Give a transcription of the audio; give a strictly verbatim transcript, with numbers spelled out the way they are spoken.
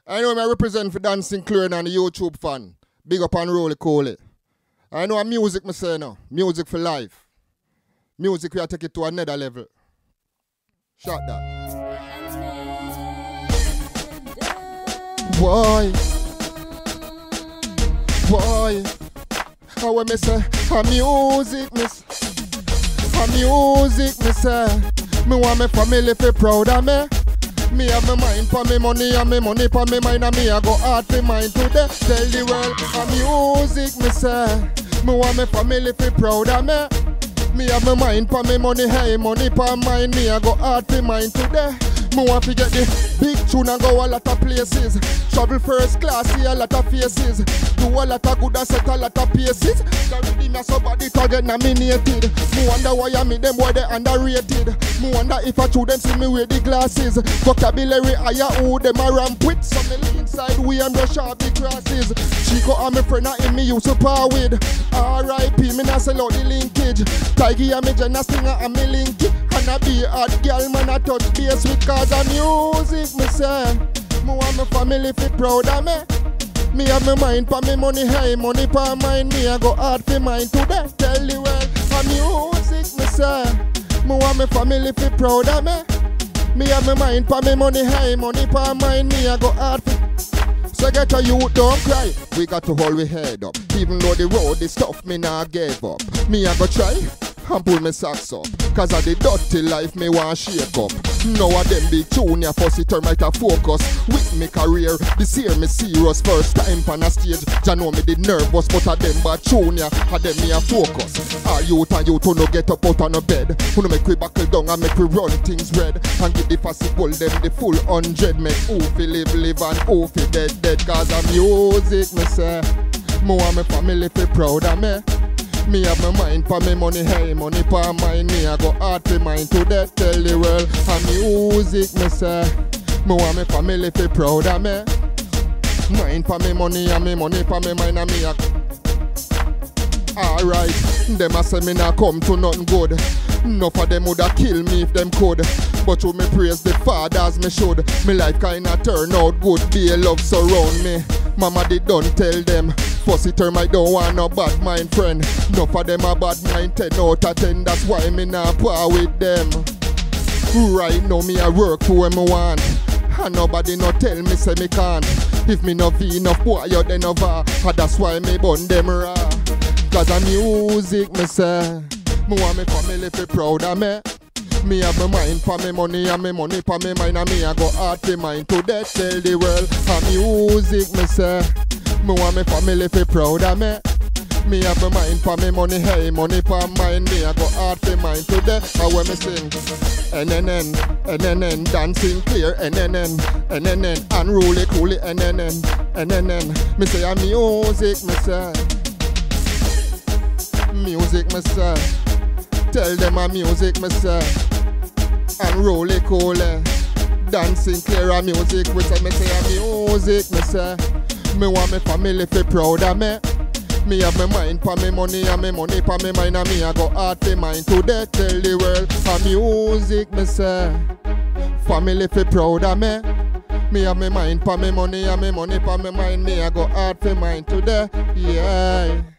I know I represent for Dancing Clear and the YouTube fan. Big up and roll it, call it. I know a music, me say now. Music for life. Music, we are take it to another level. Shot that. Boy. Boy. How when me say, a music, miss. A music, me say. Me want me family feel proud of me. Me have my mind for me money and me money for me mind and me I go hard for mine today. Tell the world a music me say. Me want me family feel proud of me. Me have my mind for me money, hey money for mine. Me I go hard for mine today. Me want to get the big tune and go a lot of places. Travel first class, see a lot of faces. Do a lot of good and set a lot of paces. Already me somebody to get nominated. Me wonder why I meet them boy they underrated. Me wonder if I show them see me with the glasses. Vocabulary higher who them a ramp with. Some me lean side we and brush off the crosses. Chico and my friend and him me used to par with. R I P me not sell out the linkage. Tiggy and me Jenna Stinger and me linky. And I be a hot girl man I touch base with cause of music me say. Me want my family fit proud of me. Me have my mind for me money, hey money for mine. Me I go hard for mine today. Tell the world for music me say. Me want my family fit proud of me. Me have my mind for me money, hey money for mine. Me I go hard for. So get a youth, don't cry. We got to hold we head up. Even though the road is tough, me nah give up. Me I go try and pull me socks up. Cause of the dirty life me want shake up. Now of them big junior fuzzytermite a focus. With me career, this year me serious. First time on a stage, ya know me the nervous. But of them bad junior, of them me a focus. Our youth and youth who no get up out on a bed. Who no make we buckle down and make we run things red. And give the possible them the full hundred. Make who fi live, live and who fi dead, dead. Cause of music me say. Me want me family fi proud of me. Me have my mind for me money, hey money for mine. Me I go hard for mine today. Tell the world a music me say. Me want me family fi proud of me. Mind for me money and me money for me mind and me a. Alright, them a say me nah come to nothing good. Enough of them woulda kill me if them could. But to me praise the fathers me should. Me life kinda turn out good. Be love surround me. Mama did don't tell them. Fuzzytermite don't want no bad mind friend. Enough of them a bad mind ten out of ten. That's why me nah par with them. Right now me a work for when me want. And nobody no tell me say me can't. If me no be enough boy you then over. And that's why me bun them raw. Cause of music me say. Me want me family fi proud of me. Me have my mind for me money and me money for me mind. And me a go hard for mine today. Tell the world a music me say. Me want me family fi proud of me. Me have my mind for me money, hey money for mine. Me a go hard for mine today. And when me sing N N N, N N N, dancing clear N N N, N N N, unruly coolly N N N, N N N. Me say a music me say. Music me say. Tell them a music me say. Unruly coolly. Dancing clear a music we say. Me say a music me say. Me want me family fi proud of me. Me have my mind for me money and me money for me mind. And me I go hard for mine today. Tell the world a music me say. Family fi proud of me. Me have my mind for me money and me money for me mind. Me I go hard for mine today. Yeah.